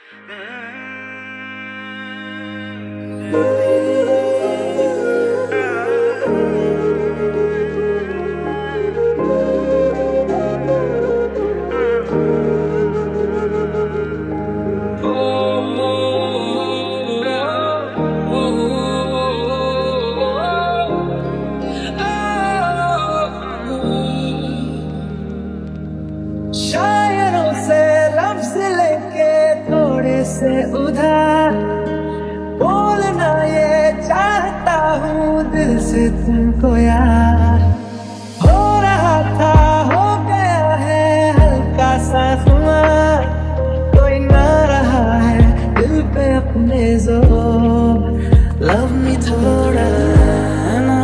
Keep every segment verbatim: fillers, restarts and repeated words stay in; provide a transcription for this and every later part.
शायरों से लफ्ज लेके थोड़े से उधार बोलना ये चाहता हूँ दिल से तुमको यार। हो रहा था हो गया है हल्का सा खुमार, कोई ना रहा है दिल पे अपने जोर। लव मी थोड़ा ना,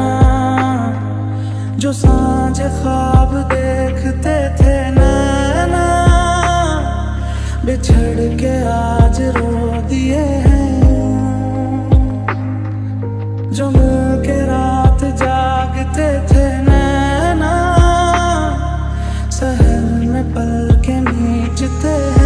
जो सांझ ख्वाब देखते थे नैना, बिछड़ के आज रो दिए हैं। जो मिल के रात जागते थे नैना, सहर में पल के नीचते हैं।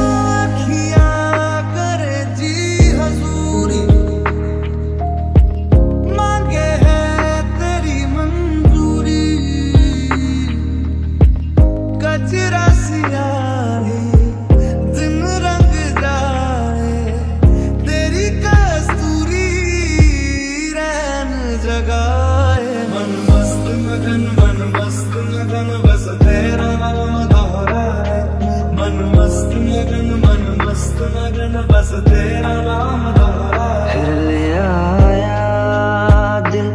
मन मस्त मगन मन मस्त मगन बस तेरा नाम दोहराए। मन मस्त मगन मन मस्त मगन बस तेरा नाम दोहराए। फिर ले आया दिल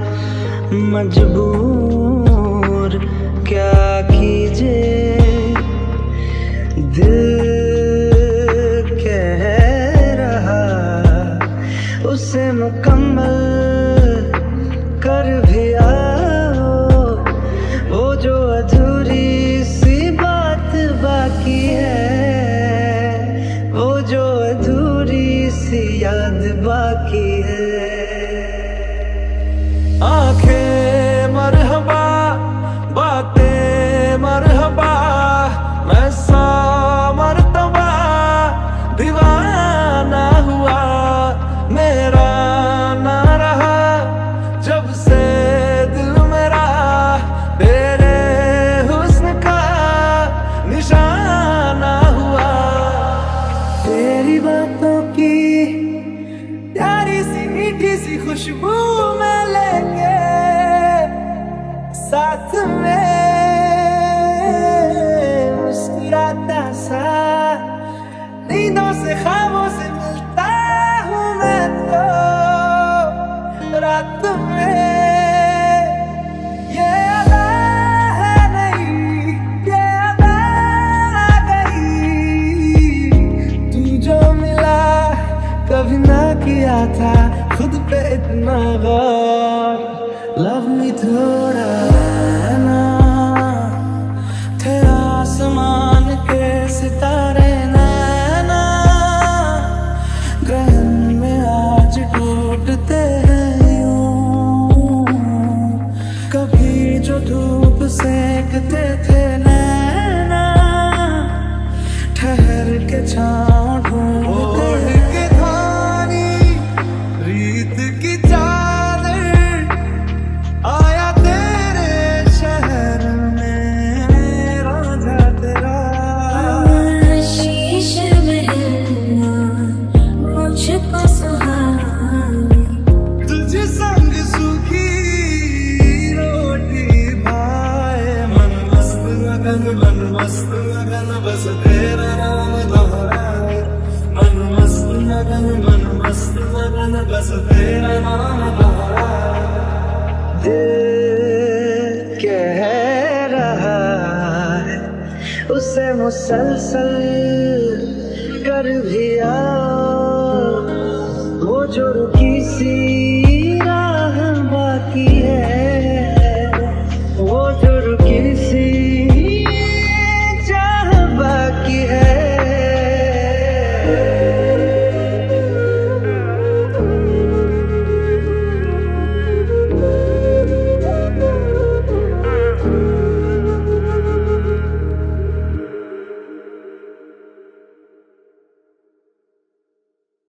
मजबूर क्या कीजिए, दिल कह रहा उसे मुकम्मल कर भी आओ। वो जो अधूरी सी बात बाकी है, वो जो अधूरी सी याद बाकी है। आंखें मरहबा बातें मरहबा, मैं सा मरतबा दीवाना हुआ। मेरा ना रहा जब से दिल मेरा तेरे हुस्न का निशाना हुआ। तेरी बातों की प्यारी सी मीठी सी खुशबू में लेके साथ में मुस्कुराता सा, नींदों से ख्वाबों से मिलता हूँ मैं तो रात में। ये अदा है नहीं ये अदा आ गई, तू जो मिला कभी ना किया था खुद पे इतना गौर। लव मी थोड़ा ना, थे आसमान के सितारे नैना, ग्रहण में आज टूटते हैं यूं। कभी जो धूप सेकते थे नैना, ठहर के छाँव ढूंढते हैं। रीत की चादर आया तेरे शहर में राजा तेरा। शीश महल मुझको सुहाए, तुझे संग सूखी रोटी भाए। मन मस्त मगन मन मस्त मगन बस तेरा नाम दोहराए। मन मस्त मगन मन मस्त मगन बस तेरा नाम दोहराए। दिल कह रहा है उसे मुसलसल कर भी आओ। वो जो रुकी सी